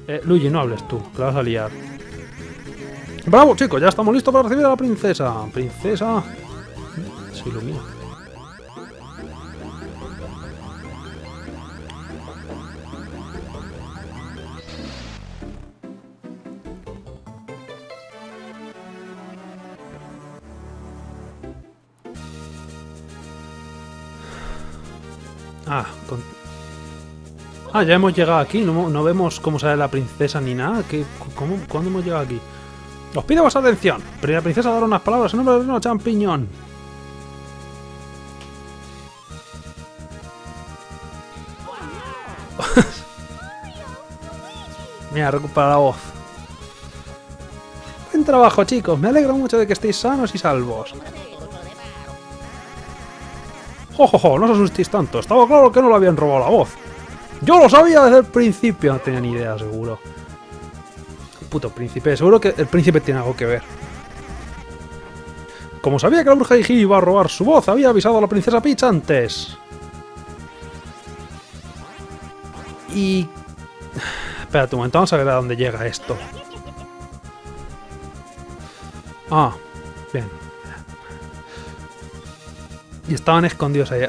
Luigi, no hables tú, que la vas a liar. ¡Bravo, chicos! Ya estamos listos para recibir a la princesa. Princesa... Se ilumina. Ya hemos llegado aquí. No vemos cómo sale la princesa ni nada. ¿Cuándo hemos llegado aquí? Os pido vuestra atención. Pero la princesa dará unas palabras en nombre del reino champiñón. Mira, recupera la voz. Buen trabajo, chicos. Me alegro mucho de que estéis sanos y salvos. ¡Jojojo! No os asustéis tanto. Estaba claro que no le habían robado la voz. ¡Yo lo sabía desde el principio! No tenía ni idea, seguro. Puto príncipe. Seguro que el príncipe tiene algo que ver. Como sabía que la bruja Gigi iba a robar su voz, había avisado a la princesa Peach antes. Y... Espérate un momento, vamos a ver a dónde llega esto. Ah, bien. Y estaban escondidos ahí.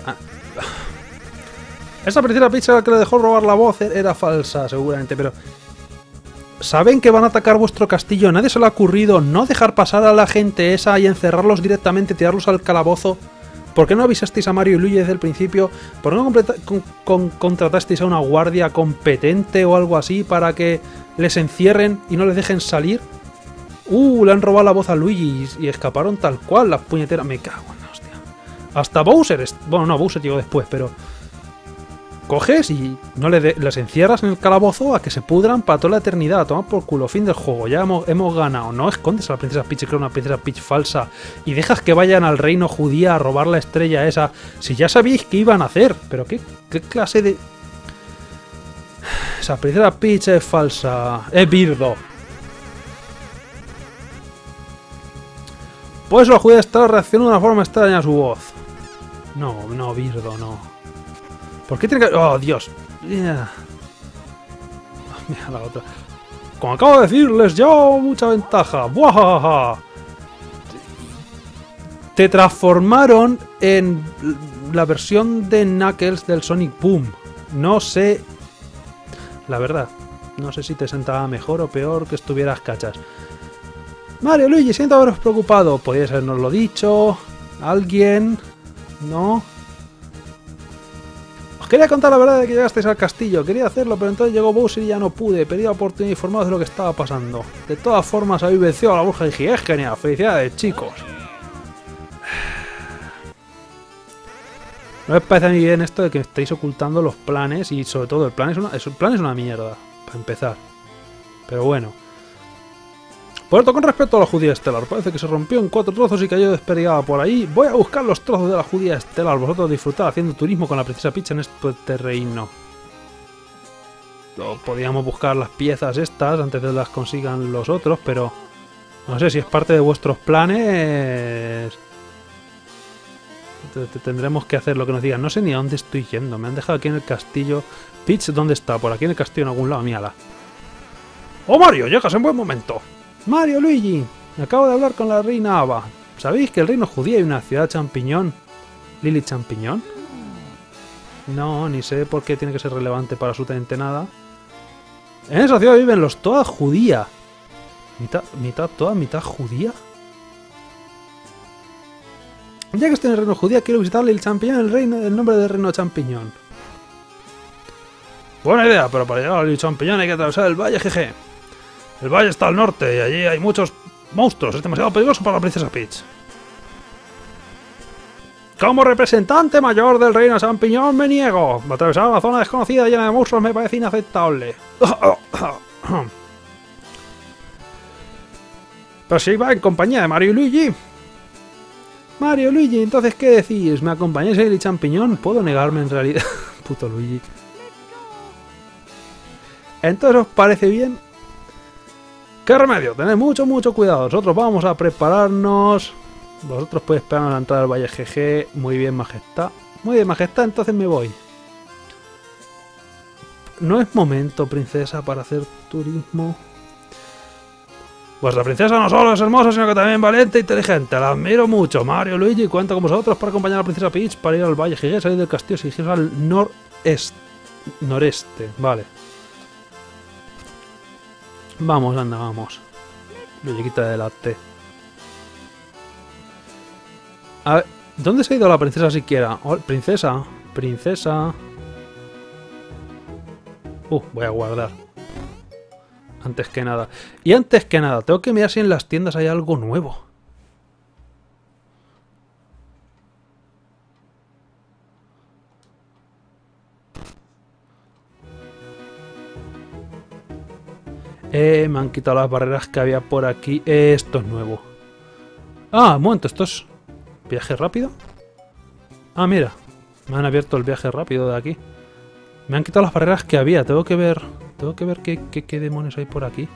Esa princesa Peach que le dejó robar la voz era falsa, seguramente, pero... Saben que van a atacar vuestro castillo, nadie se le ha ocurrido no dejar pasar a la gente esa y encerrarlos directamente, tirarlos al calabozo. ¿Por qué no avisasteis a Mario y Luigi desde el principio? ¿Por qué no contratasteis a una guardia competente o algo así para que les encierren y no les dejen salir? Le han robado la voz a Luigi y escaparon tal cual, las puñeteras. Me cago en la hostia. Hasta Bowser, bueno, no, Bowser llegó después, pero... Coges y no les encierras en el calabozo a que se pudran para toda la eternidad. Toma por culo, fin del juego, ya hemos ganado. No escondes a la princesa Peach, creo una princesa Peach falsa, y dejas que vayan al reino judía a robar la estrella esa. Si ya sabíais qué iban a hacer, pero qué clase de... Esa princesa Peach es falsa. Es Birdo. Por eso la judía está reaccionando de una forma extraña a su voz. No, Birdo, no. ¿Por qué tiene que...? ¡Oh, Dios! Yeah. Mira la otra. Como acabo de decirles, llevo mucha ventaja. ¡Buajajaja! Te transformaron en la versión de Knuckles del Sonic Boom. No sé... La verdad. No sé si te sentaba mejor o peor que estuvieras cachas. Mario, Luigi, siento haberos preocupado. Podríais habernoslo dicho. ¿Alguien? ¿No? Os quería contar la verdad de que llegasteis al castillo. Quería hacerlo, pero entonces llegó Bowser y ya no pude. Pedí la oportunidad de informaros de lo que estaba pasando. De todas formas, habéis vencido a la bruja Gigi. Es genial. Felicidades, chicos. No me parece a mí bien esto de que estéis ocultando los planes y sobre todo el plan es una mierda, para empezar. Pero bueno. Por cierto, con respecto a la judía estelar, parece que se rompió en 4 trozos y cayó desperdigada por ahí. Voy a buscar los trozos de la judía estelar. Vosotros disfrutad haciendo turismo con la princesa Peach en este reino. Podríamos buscar las piezas estas antes de que las consigan los otros, pero... No sé si es parte de vuestros planes... Tendremos que hacer lo que nos digan. No sé ni a dónde estoy yendo. Me han dejado aquí en el castillo. Peach, ¿dónde está? Por aquí en el castillo en algún lado. Mírala. ¡Oh, Mario! Llegas en buen momento. Mario, Luigi, acabo de hablar con la reina Ava. ¿Sabéis que el reino judío hay una ciudad champiñón? ¿Lily Champiñón? No, ni sé por qué tiene que ser relevante para absolutamente nada. En esa ciudad viven los toda judía. ¿Mitad toda, mitad judía? Ya que estoy en el reino judía, quiero visitar Lily Champiñón, el nombre del reino champiñón. Buena idea, pero para llegar a Lily Champiñón hay que atravesar el valle, jeje. El valle está al norte y allí hay muchos monstruos. Es demasiado peligroso para la princesa Peach. Como representante mayor del reino champiñón me niego. Atravesar una zona desconocida llena de monstruos me parece inaceptable. Pero si va en compañía de Mario y Luigi. Mario, Luigi, entonces ¿qué decís? ¿Me acompañáis a Lily Champiñón? ¿Puedo negarme en realidad? Puto Luigi. Entonces, ¿os parece bien? ¿Qué remedio? Tened mucho cuidado. Nosotros vamos a prepararnos. Vosotros podéis esperar a la entrada del valle GG. Muy bien, majestad. Muy bien, majestad, entonces me voy. no es momento, princesa, para hacer turismo. Vuestra princesa no solo es hermosa, sino que también valiente e inteligente. La admiro mucho. Mario, Luigi, cuento con vosotros para acompañar a la princesa Peach para ir al Valle Gigante, salir del castillo y dirigirse al noreste. Vale. Vamos, anda, vamos. Luigi, quita delante. A ver, ¿dónde se ha ido la princesa siquiera? Oh, princesa, princesa. Voy a guardar. Antes que nada. Y antes que nada, tengo que mirar si en las tiendas hay algo nuevo. Me han quitado las barreras que había por aquí. Esto es nuevo. Ah, un momento, esto es... ¿Viaje rápido? Ah, mira. Me han abierto el viaje rápido de aquí. Me han quitado las barreras que había. Tengo que ver qué demonios hay por aquí.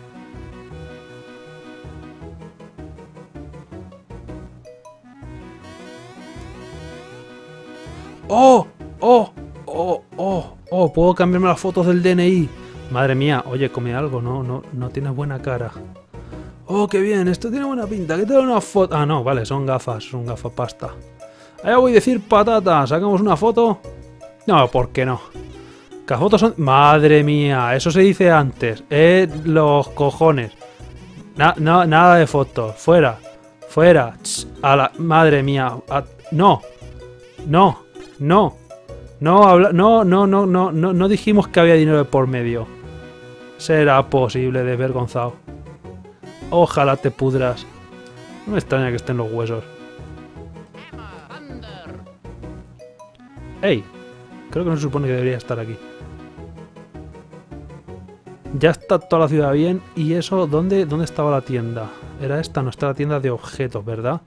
¡Oh! ¡Oh! ¡Oh! ¡Oh! ¡Oh! Puedo cambiarme las fotos del DNI. Madre mía, oye, come algo. No tienes buena cara. ¡Oh, qué bien! Esto tiene buena pinta. ¿Qué tal una foto? Ah, no, vale, son gafas pasta. Allá voy a decir patata. ¿Sacamos una foto? No, ¿por qué no? Que las fotos son... Madre mía, eso se dice antes. Los cojones. Nada de fotos. Fuera. Fuera. A la... Madre mía. No. No. No. No dijimos que había dinero de por medio. Será posible, desvergonzado. Ojalá te pudras. No me extraña que estén los huesos. ¡Ey! Creo que no se supone que debería estar aquí. Ya está toda la ciudad bien. ¿Y eso? ¿Dónde estaba la tienda? Era esta, no está la tienda de objetos, ¿verdad?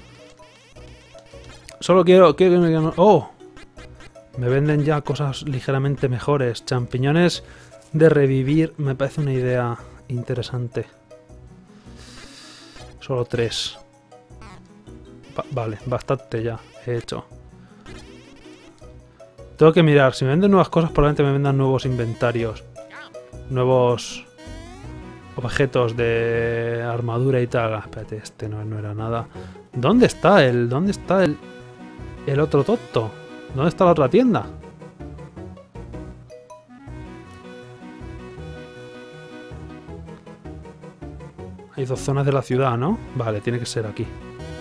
Solo quiero que me... ¡Oh! Me venden ya cosas ligeramente mejores. Champiñones de revivir. Me parece una idea interesante. Solo 3. Vale, bastante ya he hecho. Tengo que mirar. Si me venden nuevas cosas, probablemente me vendan nuevos inventarios. Nuevos objetos de armadura y tal. Espérate, este no era nada. ¿Dónde está el otro tonto? ¿Dónde está la otra tienda? Hay 2 zonas de la ciudad, ¿no? Vale, tiene que ser aquí.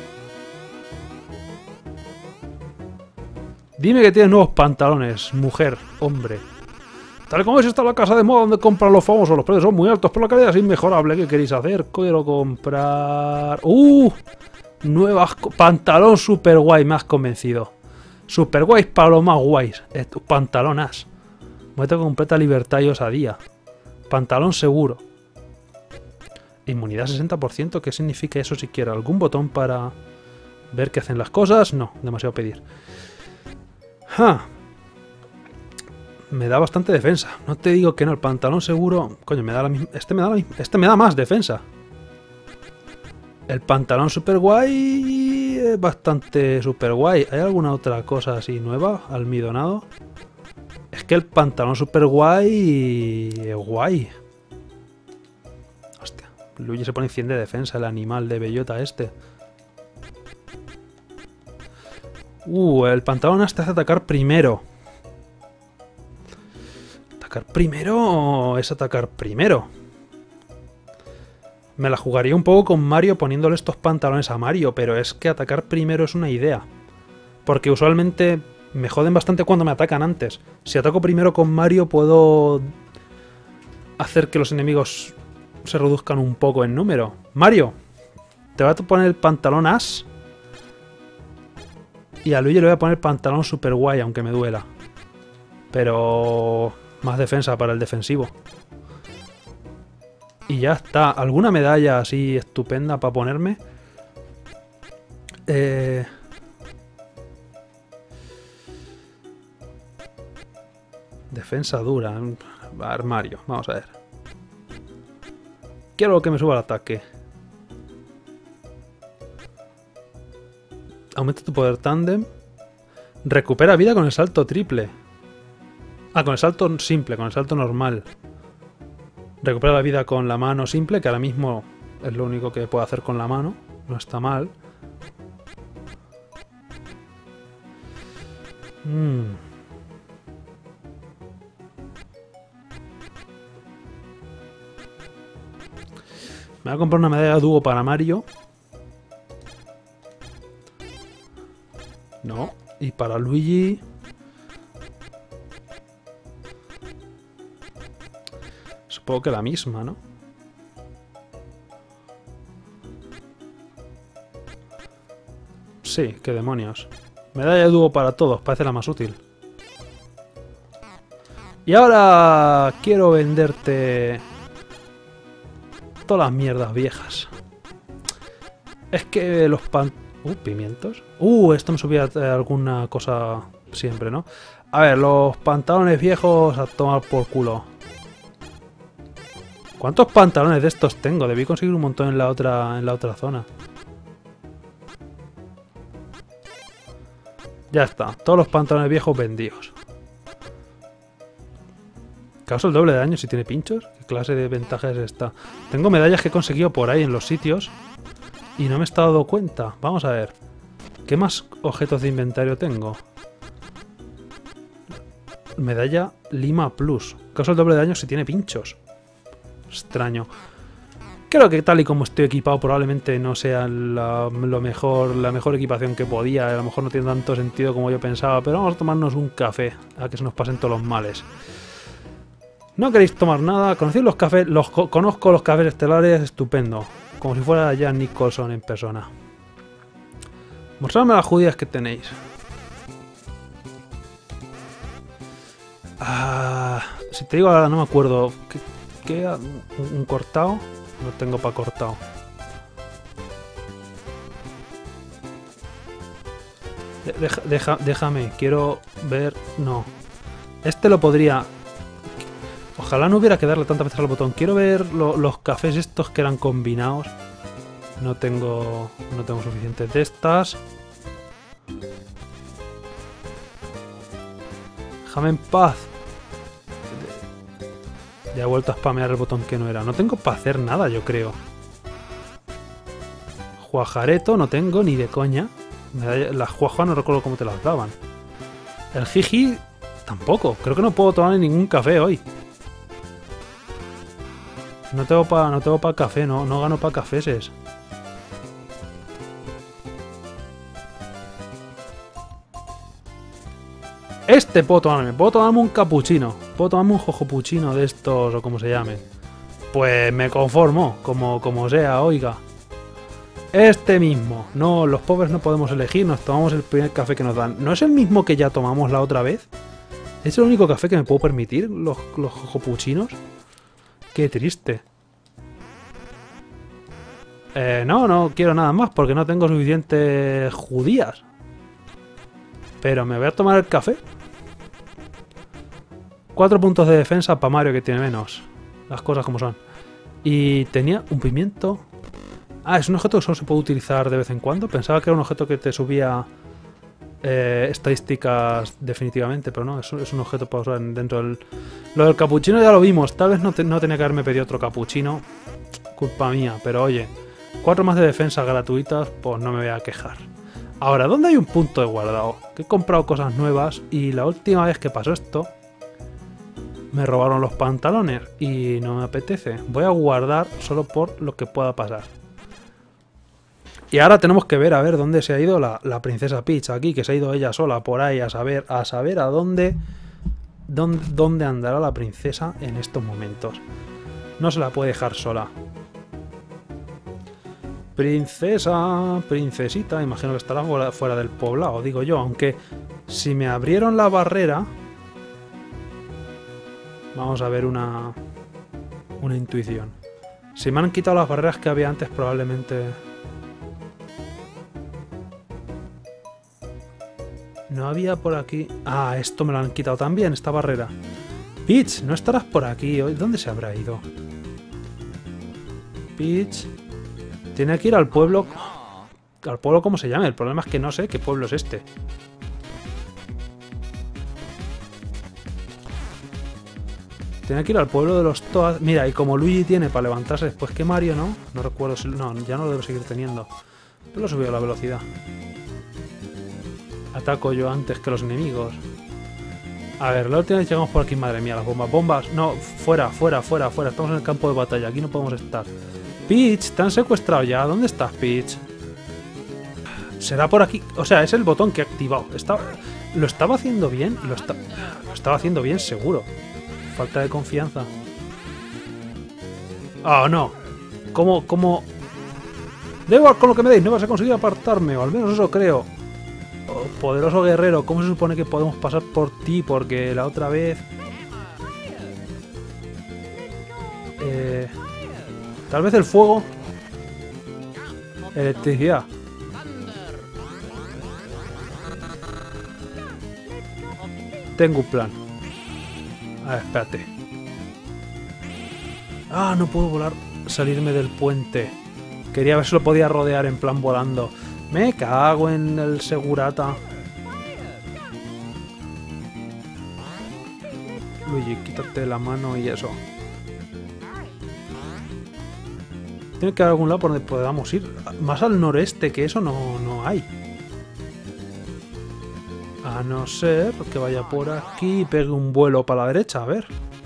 Dime que tienes nuevos pantalones, mujer, hombre. Tal como ves, está la casa de moda donde compran los famosos. Los precios son muy altos, pero la calidad es inmejorable. ¿Qué queréis hacer? Quiero comprar... Nuevas... Pantalón super guay, me has convencido. Super guays para los más guays. Pantalonas. Muestra completa libertad y osadía. Pantalón seguro. Inmunidad 60%. ¿Qué significa eso siquiera? ¿Algún botón para ver qué hacen las cosas? No, demasiado pedir. Me da bastante defensa. No te digo que no, el pantalón seguro... Coño, me da la misma... Este me da más defensa. El pantalón super guay es bastante super guay. ¿Hay alguna otra cosa así nueva? Almidonado. Es que el pantalón super guay es guay. Hostia. Luigi se pone 100 de defensa, el animal de bellota este. El pantalón hasta hace atacar primero. ¿Atacar primero es atacar primero? Me la jugaría un poco con Mario poniéndole estos pantalones a Mario, pero es que atacar primero es una idea. Porque usualmente me joden bastante cuando me atacan antes. Si ataco primero con Mario puedo hacer que los enemigos se reduzcan un poco en número. Mario, te voy a poner el pantalón as. Y a Luigi le voy a poner pantalón super guay, aunque me duela. Pero más defensa para el defensivo. Y ya está. ¿Alguna medalla así estupenda para ponerme? Defensa dura. Armario. Vamos a ver. Quiero que me suba el ataque. Aumenta tu poder tándem. Recupera vida con el salto triple. Ah, con el salto simple, con el salto normal. Recupera la vida con la mano simple, que ahora mismo es lo único que puedo hacer con la mano. No está mal. Me voy a comprar una medalla de dúo para Mario. No. Y para Luigi... Supongo que la misma, ¿no? Sí, qué demonios. Medalla de dúo para todos, parece la más útil. Y ahora quiero venderte todas las mierdas viejas. Es que los pimientos. Esto me subía alguna cosa siempre, ¿no? A ver, los pantalones viejos a tomar por culo. ¿Cuántos pantalones de estos tengo? Debí conseguir un montón en la otra zona. Ya está, todos los pantalones viejos vendidos. ¿Causa el doble de daño si tiene pinchos? ¿Qué clase de ventaja es esta? Tengo medallas que he conseguido por ahí en los sitios y no me he estado dando cuenta. Vamos a ver. ¿Qué más objetos de inventario tengo? Medalla Lima Plus. Causa el doble de daño si tiene pinchos. Extraño. Creo que tal y como estoy equipado probablemente no sea la mejor equipación que podía. A lo mejor no tiene tanto sentido como yo pensaba. Pero vamos a tomarnos un café a que se nos pasen todos los males. ¿No queréis tomar nada? ¿Conocéis los cafés? Conozco los cafés estelares, estupendo. Como si fuera Jack Nicholson en persona. Mostradme las judías que tenéis. Si te digo ahora no me acuerdo. ¿Qué? ¿Un cortado? No tengo para cortado. Déjame, quiero ver... No. Este lo podría... Ojalá no hubiera que darle tantas veces al botón. Quiero ver los cafés estos que eran combinados. No tengo suficientes de estas. Déjame en paz. Ya he vuelto a spamear el botón que no era. No tengo para hacer nada, yo creo. Juajareto no tengo ni de coña. Las juajas no recuerdo cómo te las daban. El jiji tampoco. Creo que no puedo tomar ningún café hoy. No tengo pa café, no gano pa cafeses. Puedo tomarme un capuchino. Puedo tomarme un jojopuchino de estos o como se llamen. Pues me conformo, como sea, oiga. Este mismo. No, los pobres no podemos elegir, nos tomamos el primer café que nos dan. ¿No es el mismo que ya tomamos la otra vez? ¿Es el único café que me puedo permitir, los jojopuchinos? Qué triste. No quiero nada más porque no tengo suficientes judías. Pero me voy a tomar el café. 4 puntos de defensa para Mario, que tiene menos. Las cosas como son. Y tenía un pimiento. Es un objeto que solo se puede utilizar de vez en cuando. Pensaba que era un objeto que te subía estadísticas definitivamente, pero no, es un objeto para usar dentro del... Lo del capuchino ya lo vimos. Tal vez no tenía que haberme pedido otro capuchino. Culpa mía, pero oye, 4 más de defensa gratuitas, pues no me voy a quejar. Ahora, ¿dónde hay un punto de guardado? Que he comprado cosas nuevas y la última vez que pasó esto me robaron los pantalones y no me apetece. Voy a guardar solo por lo que pueda pasar. Y ahora tenemos que ver a ver dónde se ha ido la princesa Peach aquí, que se ha ido ella sola por ahí a saber a dónde andará la princesa en estos momentos. No se la puede dejar sola. Princesita, imagino que estará fuera del poblado, digo yo, aunque si me abrieron la barrera... Vamos a ver una intuición. Si me han quitado las barreras que había antes, probablemente... No había por aquí... esto me lo han quitado también, esta barrera. Peach, no estarás por aquí hoy. ¿Dónde se habrá ido? Peach... Tiene que ir al pueblo... Al pueblo como se llame. El problema es que no sé qué pueblo es este. Tiene que ir al pueblo de los Toads. Mira, y como Luigi tiene para levantarse después que Mario, ¿no? No recuerdo si... No, ya no lo debo seguir teniendo. Pero lo he subido la velocidad. Ataco yo antes que los enemigos. A ver, la última vez llegamos por aquí, madre mía, las bombas. Bombas, no, fuera, fuera, fuera, fuera. Estamos en el campo de batalla, aquí no podemos estar. Peach, ¿te han secuestrado ya? ¿Dónde estás, Peach? Será por aquí. O sea, es el botón que he activado. Lo estaba haciendo bien. Lo estaba haciendo bien, seguro. Falta de confianza. ¡Ah, no! ¿Cómo? Da igual con lo que me deis, no vas a conseguir apartarme. O al menos eso creo. Oh, poderoso guerrero, ¿cómo se supone que podemos pasar por ti? Porque la otra vez... Tal vez el fuego. Electricidad. Tengo un plan. A ver, espérate. Ah, no puedo volar. Salirme del puente. Quería ver si lo podía rodear en plan volando. Me cago en el segurata. Luigi, quítate la mano y eso. Tiene que haber algún lado por donde podamos ir. Más al noreste, que eso no hay. A no ser que vaya por aquí y pegue un vuelo para la derecha, a ver.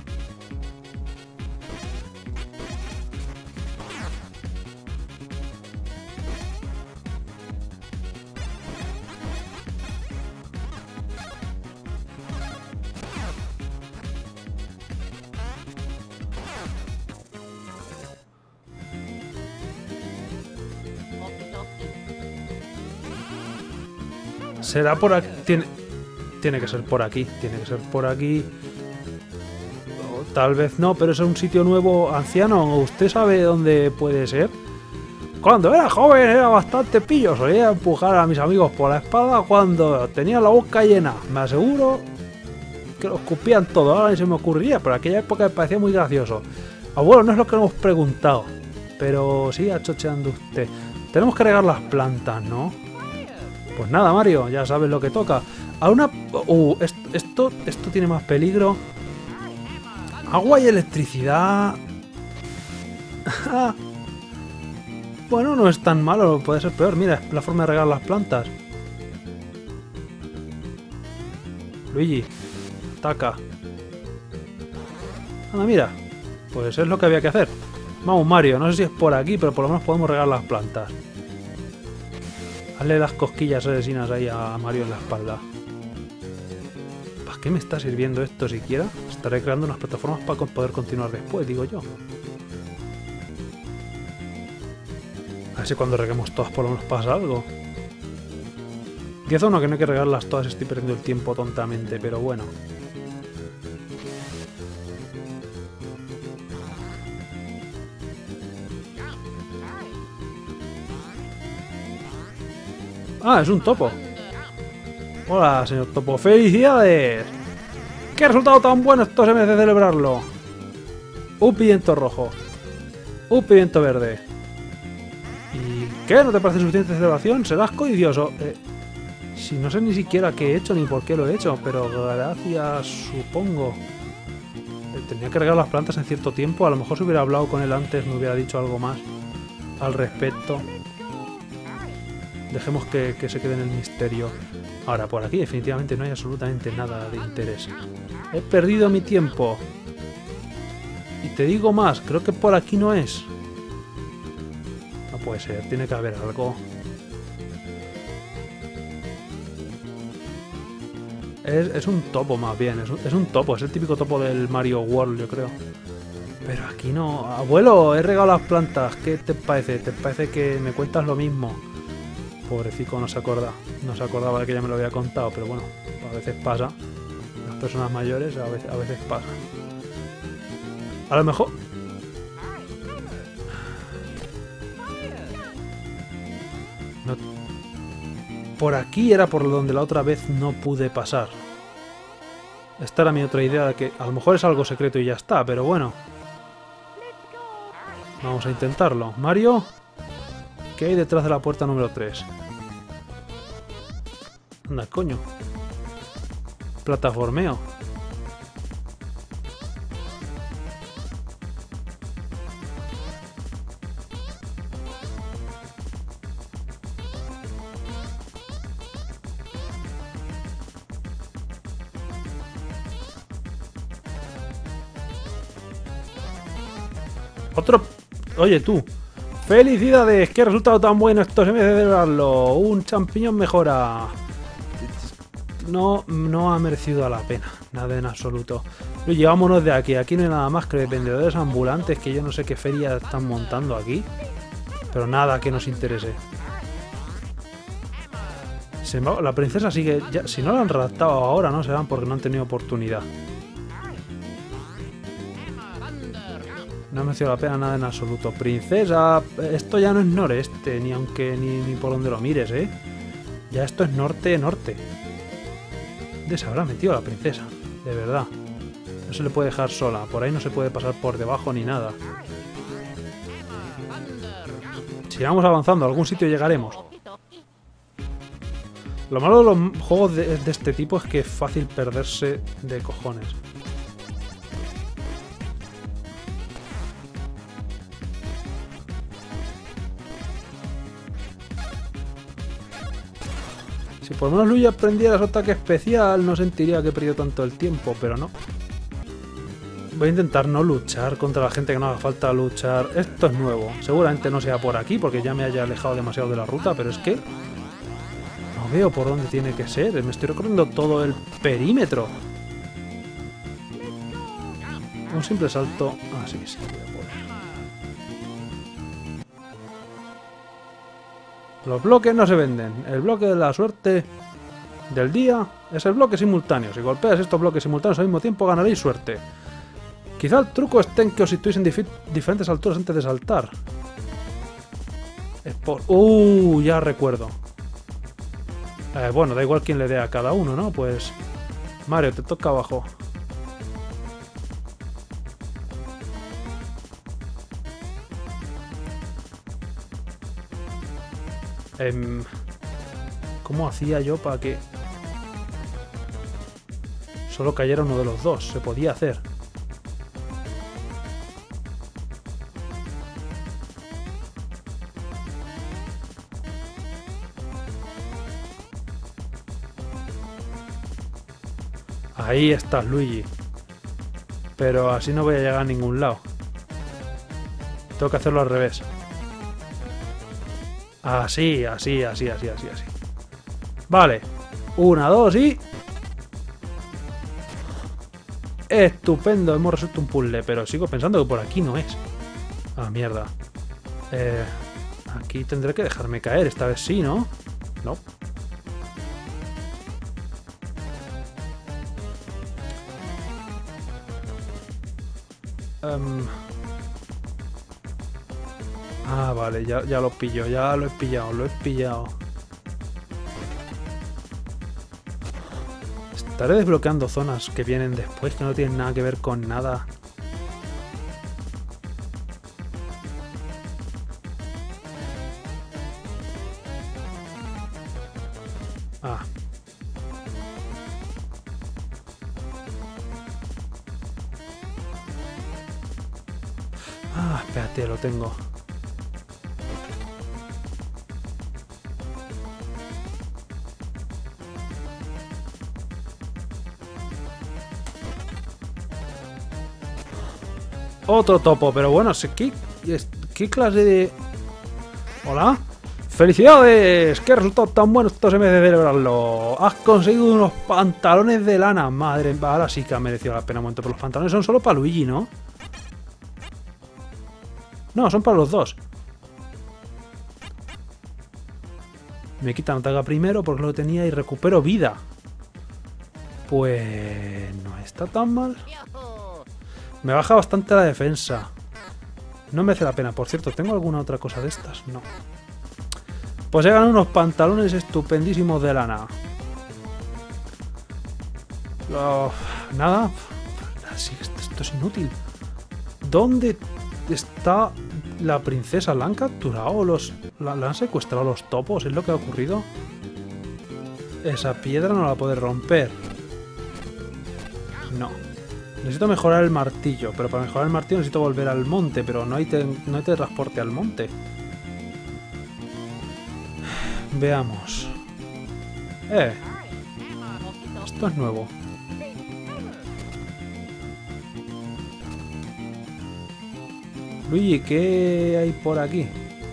Será por aquí. Tiene que ser por aquí. Tiene que ser por aquí. O tal vez no, pero es un sitio nuevo. Anciano, ¿usted sabe dónde puede ser? Cuando era joven era bastante pillo. Solía empujar a mis amigos por la espada cuando tenía la boca llena. Me aseguro que lo escupían todo. Ahora ni se me ocurriría, pero aquella época me parecía muy gracioso. Abuelo, no es lo que hemos preguntado. Pero siga chocheando usted. Tenemos que regar las plantas, ¿no? Pues nada, Mario, ya sabes lo que toca. A una... esto tiene más peligro. Agua y electricidad. Bueno, no es tan malo, puede ser peor. Mira, es la forma de regar las plantas. Luigi, ataca. Anda, mira. Pues es lo que había que hacer. Vamos, Mario, no sé si es por aquí, pero por lo menos podemos regar las plantas. Hazle las cosquillas asesinas ahí a Mario en la espalda. ¿Para qué me está sirviendo esto siquiera? Estaré creando unas plataformas para poder continuar después, digo yo. A ver si cuando reguemos todas por lo menos pasa algo. 10-1, que no hay que regarlas todas, estoy perdiendo el tiempo tontamente, pero bueno. Ah, es un topo. Hola, señor topo. ¡Felicidades! ¡Qué resultado tan bueno! Esto se merece celebrarlo. Un pimiento rojo. Un pimiento verde. ¿Y qué? ¿No te parece suficiente celebración? Serás codicioso. Si no sé ni siquiera qué he hecho ni por qué lo he hecho, pero gracias, supongo. Tenía que regar las plantas en cierto tiempo. A lo mejor si hubiera hablado con él antes me hubiera dicho algo más al respecto. Dejemos que se quede en el misterio. Ahora, por aquí definitivamente no hay absolutamente nada de interés. He perdido mi tiempo. Y te digo más, creo que por aquí no es. No puede ser, tiene que haber algo. Es un topo más bien, es un topo, es el típico topo del Mario World, yo creo. Pero aquí no... Abuelo, he regado las plantas, ¿qué te parece? ¿Te parece que me cuentas lo mismo? Pobrecito, no se acordaba de que ya me lo había contado, pero bueno, a veces pasa. Las personas mayores a veces pasa. A lo mejor... No. Por aquí era por donde la otra vez no pude pasar. Esta era mi otra idea de que a lo mejor es algo secreto y ya está, pero bueno. Vamos a intentarlo. Mario, ¿qué hay detrás de la puerta número 3? Anda, coño. Plataformeo. Otro... Oye, tú. ¡Felicidades! ¡Qué resultado tan bueno! Esto se me debe celebrarlo. Un champiñón mejora. No ha merecido la pena. Nada en absoluto. Llevámonos de aquí. Aquí no hay nada más que vendedores ambulantes que yo no sé qué feria están montando aquí. Pero nada que nos interese. La princesa sigue... Ya, si no la han raptado ahora, no serán porque no han tenido oportunidad. No me ha merecido la pena nada en absoluto. Princesa, esto ya no es noreste, ni aunque ni por donde lo mires, ¿eh? Ya esto es norte-norte. ¿Dónde se habrá metido la princesa? De verdad. No se le puede dejar sola. Por ahí no se puede pasar por debajo ni nada. Si vamos avanzando, a algún sitio llegaremos. Lo malo de los juegos de este tipo es que es fácil perderse de cojones. Si por lo menos Luigi aprendiera su ataque especial, no sentiría que he perdido tanto el tiempo, pero no. Voy a intentar no luchar contra la gente que no haga falta luchar. Esto es nuevo. Seguramente no sea por aquí, porque ya me haya alejado demasiado de la ruta, pero es que... no veo por dónde tiene que ser. Me estoy recorriendo todo el perímetro. Un simple salto... Ah, sí, sí, voy a poder. Los bloques no se venden. El bloque de la suerte del día es el bloque simultáneo. Si golpeas estos bloques simultáneos al mismo tiempo, ganaréis suerte. Quizá el truco esté en que os situéis en diferentes alturas antes de saltar. Es por... ya recuerdo. Bueno, da igual quién le dé a cada uno, ¿no? Pues... Mario, te toca abajo. ¿Cómo hacía yo para que solo cayera uno de los dos? Se podía hacer. Ahí estás, Luigi. Pero así no voy a llegar a ningún lado. Tengo que hacerlo al revés. Así. Vale. 1, 2 y... Estupendo. Hemos resuelto un puzzle, pero sigo pensando que por aquí no es. Ah, mierda. Aquí tendré que dejarme caer. Esta vez sí, ¿no? No. Ah, vale, ya lo pillo, ya lo he pillado. Estaré desbloqueando zonas que vienen después, que no tienen nada que ver con nada. Ah. Ah, espérate, lo tengo. Otro topo, pero bueno, ¿qué clase de...? ¿Hola? ¡Felicidades! ¡Qué resultado tan bueno! Esto se me debe celebrarlo. Has conseguido unos pantalones de lana. Madre, ahora sí que ha merecido la pena un momento. Pero los pantalones son solo para Luigi, ¿no? No, son para los dos. Me quitan ataque primero porque lo tenía y recupero vida. Pues... no está tan mal. Me baja bastante la defensa. No merece la pena. Por cierto, ¿tengo alguna otra cosa de estas? No. Pues he ganado unos pantalones estupendísimos de lana. Nada. Sí, esto es inútil. ¿Dónde está la princesa? ¿La han capturado? ¿La han secuestrado los topos? ¿Es lo que ha ocurrido? Esa piedra no la puede romper. No. Necesito mejorar el martillo, pero para mejorar el martillo necesito volver al monte, pero no hay transporte al monte. Veamos. Esto es nuevo. Luigi, ¿qué hay por aquí?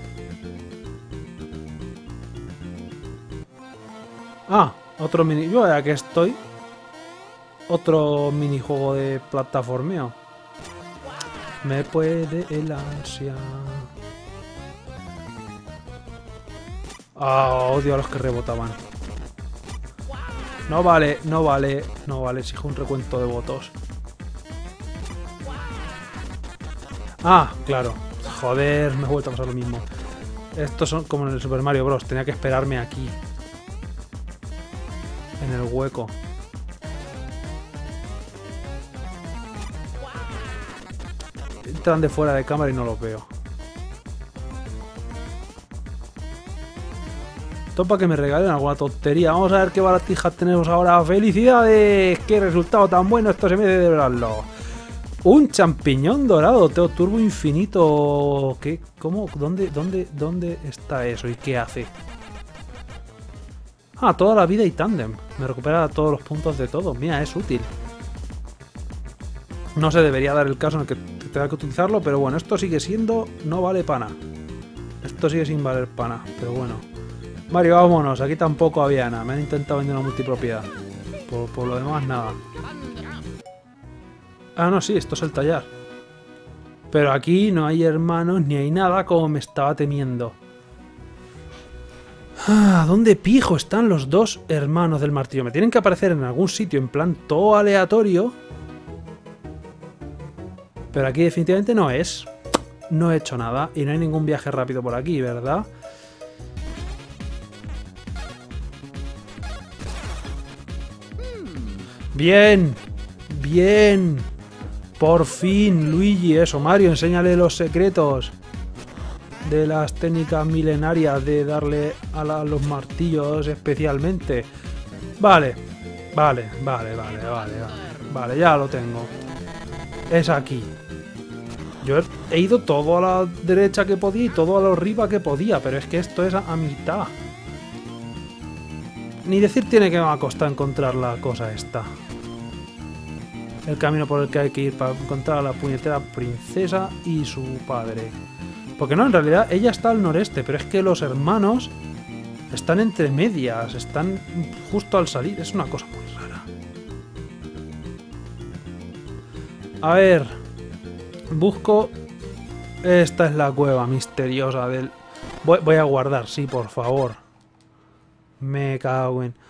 Ah, otro mini... Yo ya que estoy... Otro minijuego de plataformeo. Me puede el ansia. Ah, odio a los que rebotaban. No vale, no vale, no vale. Exijo un recuento de votos. Ah, claro. Joder, me he vuelto a pasar lo mismo. Estos son como en el Super Mario Bros. Tenía que esperarme aquí. En el hueco. Entran de fuera de cámara y no los veo. Esto para que me regalen alguna tontería. Vamos a ver qué baratijas tenemos ahora. ¡Felicidades! ¡Qué resultado tan bueno! Esto se me debe de verlo. Un champiñón dorado. Teo Turbo infinito. ¿Qué? ¿Cómo? ¿Dónde está eso? ¿Y qué hace? Ah, toda la vida y tándem. Me recupera todos los puntos de todo. Mira, es útil. No se debería dar el caso en el que tenga que utilizarlo, pero bueno, esto sigue siendo... No vale pana. Esto sigue sin valer pana, pero bueno. Mario, vámonos. Aquí tampoco había nada. Me han intentado vender una multipropiedad. Por lo demás, nada. Ah, no, sí, esto es el tallar. Pero aquí no hay hermanos ni hay nada como me estaba temiendo. Ah, ¿dónde pijo están los dos hermanos del martillo? Me tienen que aparecer en algún sitio en plan todo aleatorio. Pero aquí definitivamente no es. No he hecho nada y no hay ningún viaje rápido por aquí, ¿verdad? Bien, bien. Por fin, Luigi, eso, Mario, enséñale los secretos de las técnicas milenarias de darle a los martillos especialmente. Vale, vale, ya lo tengo. Es aquí. Yo he ido todo a la derecha que podía y todo a la arriba que podía, pero es que esto es a mitad. Ni decir tiene que me va a costar encontrar la cosa esta. El camino por el que hay que ir para encontrar a la puñetera princesa y su padre. Porque no, en realidad ella está al noreste, pero es que los hermanos están entre medias, están justo al salir. Es una cosa muy rara. A ver, busco... Esta es la cueva misteriosa del... Voy a guardar, sí, por favor. Me cago en...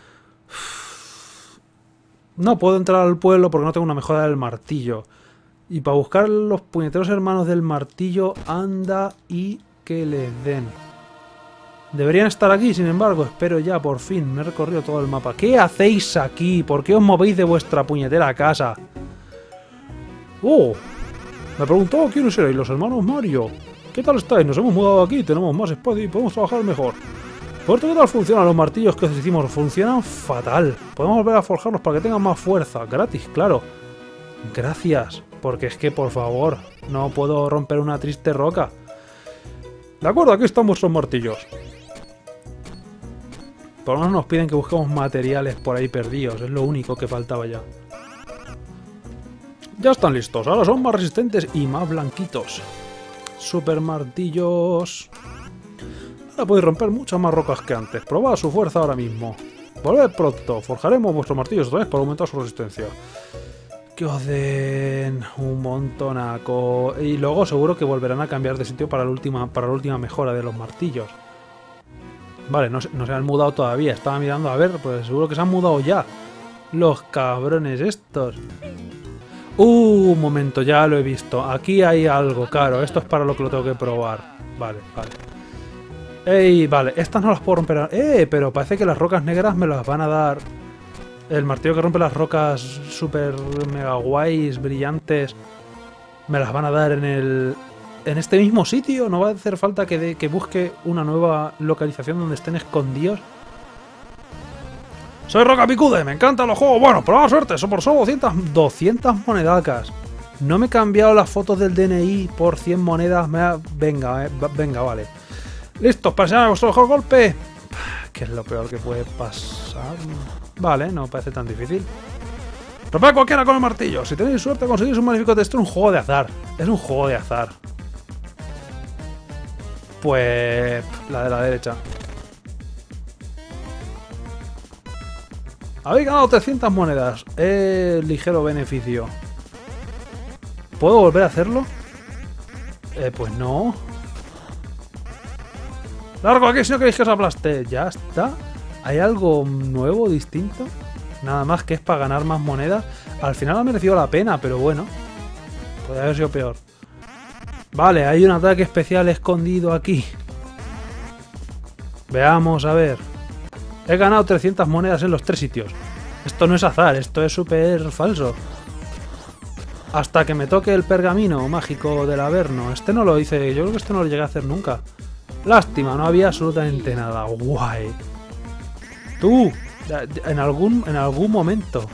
No puedo entrar al pueblo porque no tengo una mejora del martillo. Y para buscar los puñeteros hermanos del martillo, anda y que les den. Deberían estar aquí, sin embargo, espero ya, por fin. Me he recorrido todo el mapa. ¿Qué hacéis aquí? ¿Por qué os movéis de vuestra puñetera casa? ¡Oh! Me preguntaba quiénes erais los hermanos Mario. ¿Qué tal estáis? Nos hemos mudado aquí, tenemos más espacio y podemos trabajar mejor. ¿Por qué tal funcionan los martillos que os hicimos? Funcionan fatal. Podemos volver a forjarlos para que tengan más fuerza. Gratis, claro. Gracias. Porque es que, por favor, no puedo romper una triste roca. De acuerdo, aquí están vuestros martillos. Por lo menos nos piden que busquemos materiales por ahí perdidos. Es lo único que faltaba ya. Ya están listos. Ahora son más resistentes y más blanquitos. Super martillos. Ahora podéis romper muchas más rocas que antes. Probad su fuerza ahora mismo. Volved pronto. Forjaremos vuestros martillos otra vez para aumentar su resistencia. Que os den un montonaco. Y luego seguro que volverán a cambiar de sitio para la última mejora de los martillos. Vale, no se han mudado todavía. Estaba mirando a ver, pues seguro que se han mudado ya. Los cabrones estos. Un momento, ya lo he visto. Aquí hay algo, claro. Esto es para lo que lo tengo que probar. Vale, vale. ¡Ey! Vale, estas no las puedo romper. Pero parece que las rocas negras me las van a dar. El martillo que rompe las rocas super mega guays, brillantes, me las van a dar en este mismo sitio. No va a hacer falta que busque una nueva localización donde estén escondidos. Soy Roca Picude, me encantan los juegos. Bueno, probad suerte, son por solo 200 monedacas. No me he cambiado las fotos del DNI por 100 monedas. Venga, vale. ¿Listos para enseñar vuestro mejor golpe? ¿Qué es lo peor que puede pasar? Vale, no parece tan difícil. Romper cualquiera con el martillo. Si tenéis suerte conseguís un magnífico texto. Es un juego de azar. Es un juego de azar. Pues la de la derecha. Habéis ganado 300 monedas. Ligero beneficio. ¿Puedo volver a hacerlo? Pues no. ¡Largo aquí si no queréis que os aplaste! Ya está. ¿Hay algo nuevo, distinto? Nada más que es para ganar más monedas. Al final ha merecido la pena, pero bueno. Podría haber sido peor. Vale, hay un ataque especial escondido aquí. Veamos, a ver. He ganado 300 monedas en los 3 sitios. Esto no es azar, esto es súper falso. Hasta que me toque el pergamino mágico del Averno. Este no lo hice, yo creo que esto no lo llegué a hacer nunca. Lástima, no había absolutamente nada. Guay. Tú, en algún momento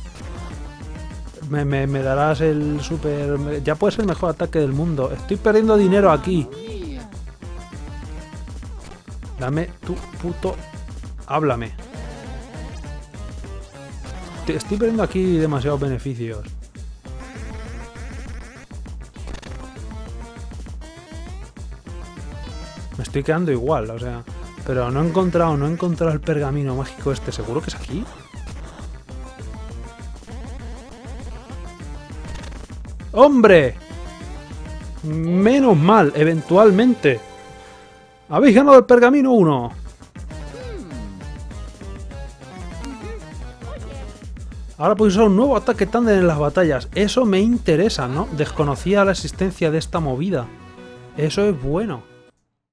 me darás el super... Ya puede ser el mejor ataque del mundo. Estoy perdiendo dinero aquí. Dame tu puto... Háblame. Estoy perdiendo aquí demasiados beneficios. Me estoy quedando igual, o sea... Pero no he encontrado el pergamino mágico este. ¿Seguro que es aquí? ¡Hombre! Menos mal, eventualmente. Habéis ganado el pergamino 1. Ahora podéis usar un nuevo ataque tándem en las batallas. Eso me interesa, ¿no? Desconocía la existencia de esta movida. Eso es bueno.